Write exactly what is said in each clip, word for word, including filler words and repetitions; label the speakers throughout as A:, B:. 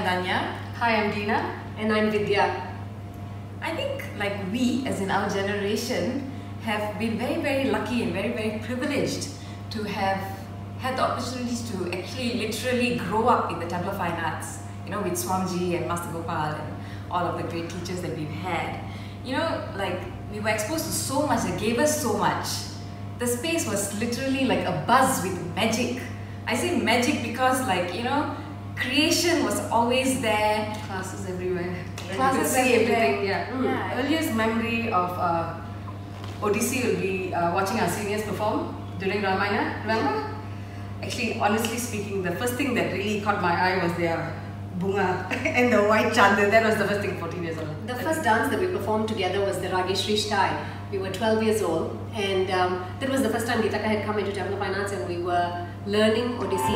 A: I'm Danya.
B: Hi, I'm Dina.
C: And I'm Vidya.
A: I think like we, as in our generation, have been very, very lucky and very, very privileged to have had the opportunities to actually literally grow up in the Temple of Fine Arts, you know, with Swamiji and Master Gopal and all of the great teachers that we've had. You know, like we were exposed to so much that gave us so much. The space was literally like a buzz with magic. I say magic because, like, you know, creation was always there.
B: Classes everywhere.
A: Classes
B: you could see
A: everywhere.
B: everything. Yeah. Mm.
A: Yeah.
B: Earliest memory of uh, Odyssey will be uh, watching our seniors perform during Ramayana. Remember? Actually, honestly speaking, the first thing that really caught my eye was their bunga and the white chandar. That was the first thing. fourteen years old.
C: The first dance that we performed together was the Rageshri Shtai. We were twelve years old, and um, that was the first time Geetaka had come into Temple of Fine Arts, and we were learning Odyssey.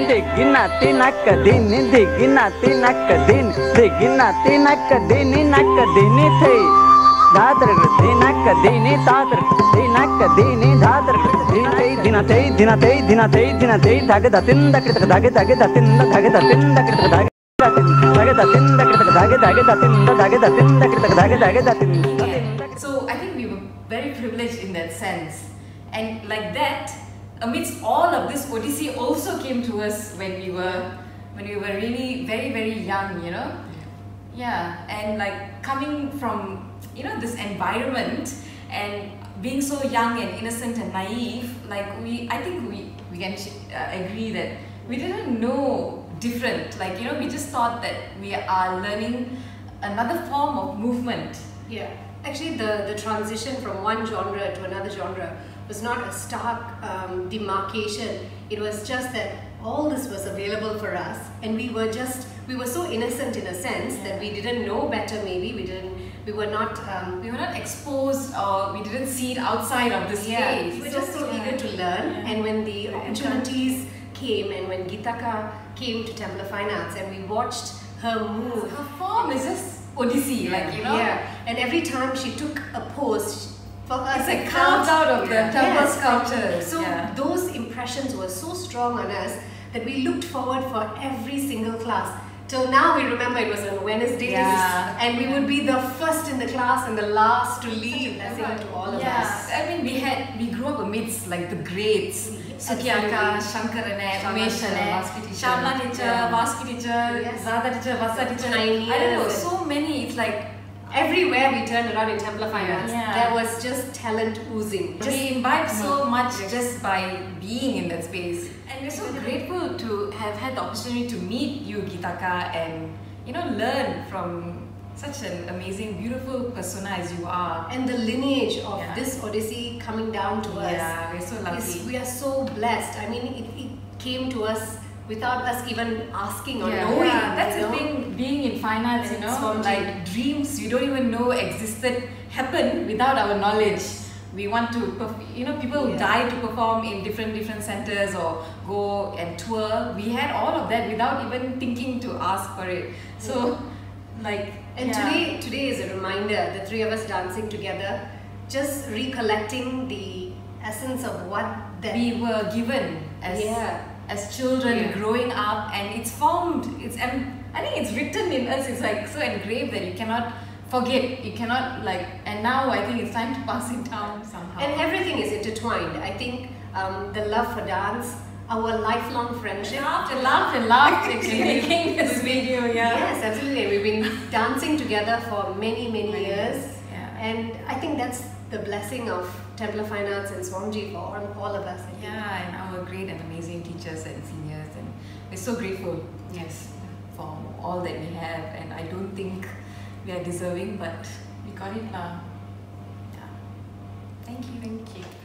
A: So I think we were very privileged in that sense, and like that, amidst all of this, Odyssey also came to us when we were when we were really very, very young, you know. Yeah, and like coming from, you know, this environment and being so young and innocent and naive, like we, I think we we can uh, agree that we didn't know different. Like, you know, we just thought that we are learning another form of movement.
C: Yeah, actually the, the transition from one genre to another genre was not a stark um, demarcation. It was just that all this was available for us, and we were just, we were so innocent in a sense that we didn't know better. Maybe we didn't, we were not um,
A: we were not exposed, or we didn't see it outside of the space.
C: Yeah, we were
A: so,
C: just so
A: yeah.
C: eager to learn,
A: Yeah.
C: and when the opportunities came, and when Geetaka came to Temple of Fine Arts, and we watched her move.
A: Her form is just Odyssey, like, you know.
C: Yeah, and every time she took a pose, for us
A: It's like
C: it
A: carved
C: felt-
A: out of the
C: Yeah.
A: temple
C: Yes.
A: sculptures.
C: So
A: yeah.
C: those impressions were so strong on us that we looked forward for every single class. Till now we remember it was on Wednesdays,
A: Yeah.
C: and we would be the first in the class and the last to leave. Blessing to all of
A: yeah.
C: us.
A: I mean, we had we grew up amidst like the greats. Sukyaka, Shankarane, Umeshane,
B: Vaski teacher.
A: Shamla teacher,
C: Yeah.
A: Vaski teacher,
C: Yes.
A: Zada teacher, Vasa teacher.
C: Pioneers
A: I don't know,
C: and-
A: so many. It's like
C: Everywhere we turned around in Temple of Fine Arts,
A: Yeah.
C: there was just talent oozing. Just
A: we imbibe so much
C: Yes.
A: just by being in that space. And we're so grateful to have had the opportunity to meet you, Geetaka, and, you know, learn from such an amazing, beautiful persona as you are.
C: and the lineage of
A: Yeah.
C: this Odyssey coming down to us.
A: Yeah, we're so lucky.
C: is, we are so blessed. I mean, it, it came to us without us even asking or
A: Yeah,
C: knowing.
A: yeah, that's
C: you
A: the
C: know?
A: thing, being in fine arts, you
C: And
A: know,
C: Swamiji.
A: like dreams we don't even know existed happen without our knowledge. We want to, perf- you know, people
C: Yeah.
A: die to perform in different different centers or go and tour. We had all of that without even thinking to ask for it. So, like,
C: And
A: yeah.
C: today, today is a reminder, the three of us dancing together, just recollecting the essence of what that
A: we were given as
C: Yeah.
A: as children
C: Yeah.
A: growing up, and it's formed. It's um, I think it's written in us. It's like so engraved that you cannot forget. You cannot like. And now I think it's time to pass it down somehow.
C: And everything is intertwined. I think um, the love for dance, our lifelong friendship.
A: laughed and laughed and laughed actually making this video. Yeah.
C: Yes, absolutely. We've been dancing together for many, many
A: Many
C: years.
A: years, yeah.
C: And I think that's the blessing of Temple of Fine Arts and Swamiji for all, all of us. I think.
A: Yeah, and our great and amazing teachers and seniors, and we're so grateful. Yes, for all that we have, and I don't think we are deserving, but we got it now. Yeah. Thank you. Thank you.